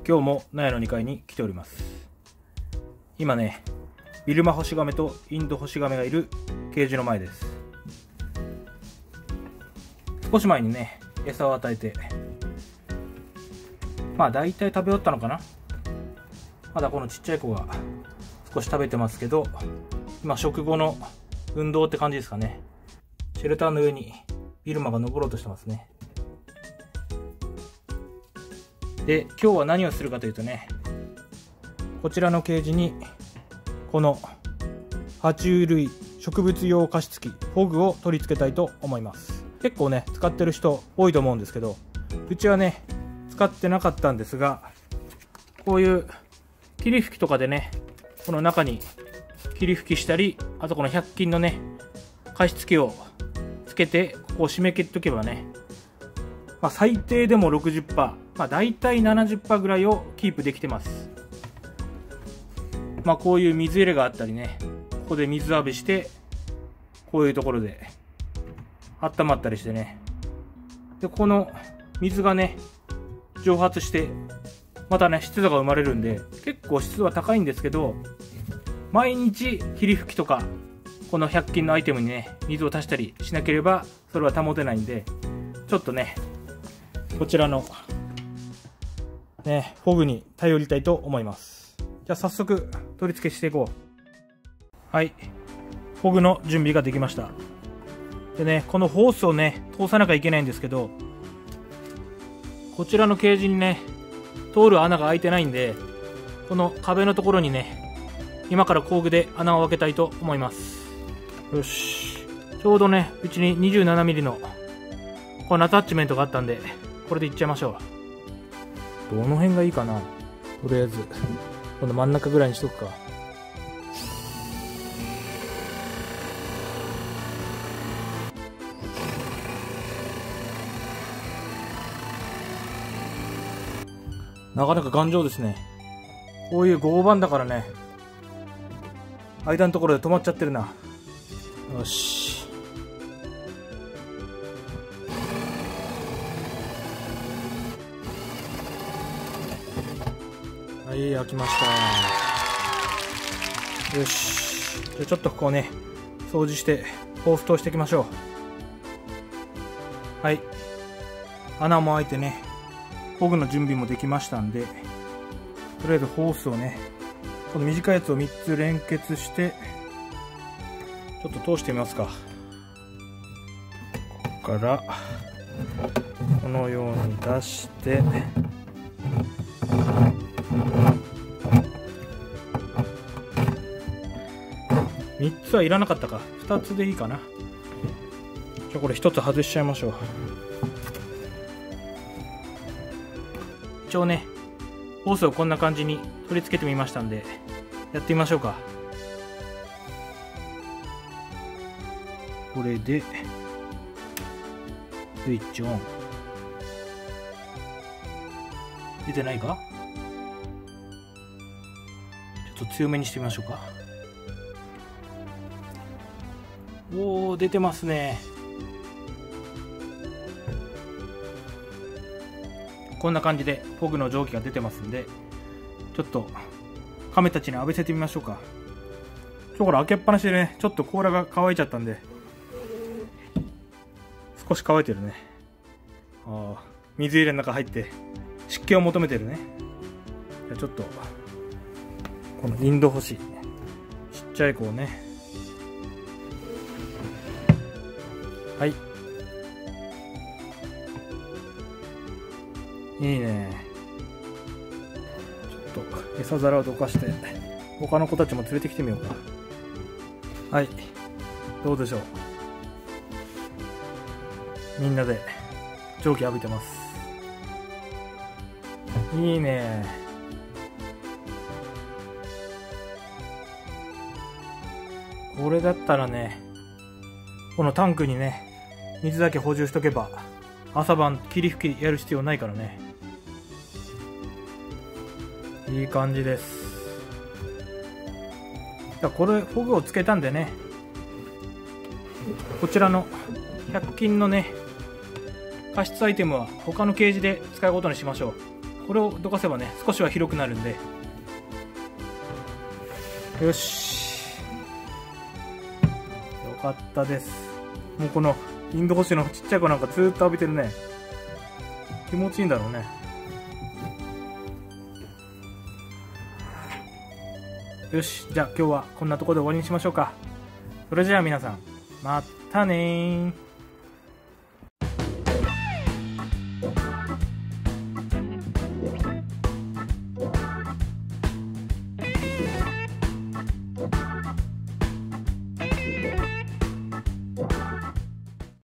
今日も納屋の2階に来ております。今ね、ビルマホシガメとインドホシガメがいるケージの前です。少し前にね、餌を与えて、だいたい食べ終わったのかな。まだこのちっちゃい子が少し食べてますけど、今食後の運動って感じですかね。シェルターの上にビルマが登ろうとしてますね。で、今日は何をするかというとね、こちらのケージにこの爬虫類植物用加湿器フォグを取り付けたいと思います。結構ね、使ってる人多いと思うんですけど、うちはね使ってなかったんですが、こういう霧吹きとかでね、この中に霧吹きしたり、あとこの100均のね加湿器をつけてここを締め切っておけばね、最低でも 60%、だいたい 70% ぐらいをキープできてます。こういう水入れがあったりね、ここで水浴びして、こういうところで温まったりしてね、でこの水がね蒸発してまたね湿度が生まれるんで、結構湿度は高いんですけど、毎日霧吹きとかこの100均のアイテムにね水を足したりしなければそれは保てないんで、ちょっとねこちらのねフォグに頼りたいと思います。じゃあ早速取り付けしていこう。はい、フォグの準備ができました。でね、このホースをね通さなきゃいけないんですけど、こちらのケージにね通る穴が開いてないんで、この壁のところにね今から工具で穴を開けたいと思います。よし、ちょうどねうちに 27mm のこのアタッチメントがあったんで、これでいっちゃいましょう。どの辺がいいかな。とりあえずこの真ん中ぐらいにしとくか。なかなか頑丈ですね。こういう合板だからね、間のところで止まっちゃってるな。よし、はい、開きました。よし、じゃあちょっとここをね掃除してホース通していきましょう。はい、穴も開いてねフォグの準備もできましたんで、とりあえずホースをねこの短いやつを3つ連結してちょっと通してみますか。ここからこのように出して、3つはいらなかったか、2つでいいかな。じゃあこれ1つ外しちゃいましょう。一応ねホースをこんな感じに取り付けてみましたんで、やってみましょうか。これでスイッチオン。出てないか、ちょっと強めにしてみましょうか。おー、出てますね。こんな感じでフォグの蒸気が出てますんで、ちょっとカメたちに浴びせてみましょうか。これ開けっぱなしでね、ちょっと甲羅が乾いちゃったんで、少し乾いてるね。水入れの中入って湿気を求めてるね。じゃあちょっとこのインドホシちっちゃい子をね、はい、いいね。ちょっと餌皿をどかして他の子たちも連れてきてみようか。はい、どうでしょう。みんなで蒸気浴びてます。いいね。これだったらね、このタンクにね水だけ補充しとけば朝晩霧吹きやる必要ないからね。いい感じです。これフォグをつけたんでね、こちらの100均のね加湿アイテムは他のケージで使うことにしましょう。 これをどかせばね、少しは広くなるんで。よし。よかったです。もうこのインド星のちっちゃい子なんかずーっと浴びてるね。気持ちいいんだろうね。よし。じゃあ今日はこんなところで終わりにしましょうか。それじゃあ皆さん、またねー。